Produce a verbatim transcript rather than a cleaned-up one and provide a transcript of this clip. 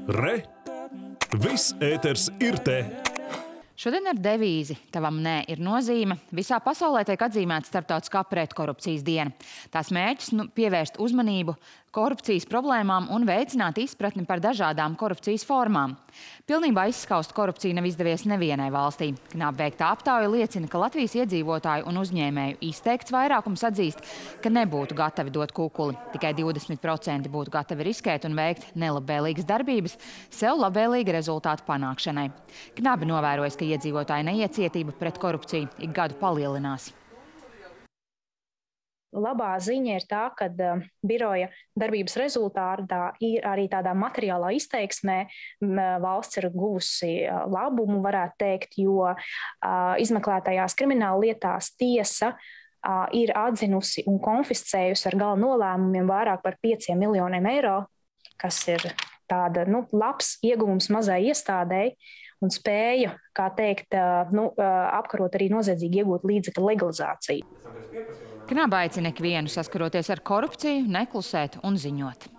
Re! Viss ēters ir te! Šodien ar devīzi "Tavam nē ir nozīme" visā pasaulē tiek atzīmēta Starptautiskā pretkorupcijas diena. Tās mērķis nu, pievērst uzmanību korupcijas problēmām un veicināt izpratni par dažādām korupcijas formām. Pilnībā izskaust korupciju nav izdevies nevienai valstī. Knāba veikta aptauja liecina, ka Latvijas iedzīvotāju un uzņēmēju izteikts vairākums atzīst, ka nebūtu gatavi dot kukuli. Tikai divdesmit procenti būtu gatavi riskēt un veikt nelabvēlīgas darbības sev labvēlīga rezultātu panākšanai. Knāba novērojas, ka iedzīvotāju neiecietība pret korupciju ik gadu palielinās. Labā ziņa ir tā, ka uh, biroja darbības rezultātā ir arī tādā materiālā izteiksmē valsts ir guvusi uh, labumu, varētu teikt, jo uh, izmeklētajās krimināla lietās tiesa uh, ir atzinusi un konfiscējusi ar gala nolēmumiem vairāk par pieciem miljoniem eiro, kas ir tāda, nu, labs ieguvums mazai iestādēji un spēja, kā teikt, uh, nu, uh, apkarot arī noziedzīgi iegūt līdzekļu legalizāciju. Knāba aicina ikvienu saskaroties ar korupciju, neklusēt un ziņot.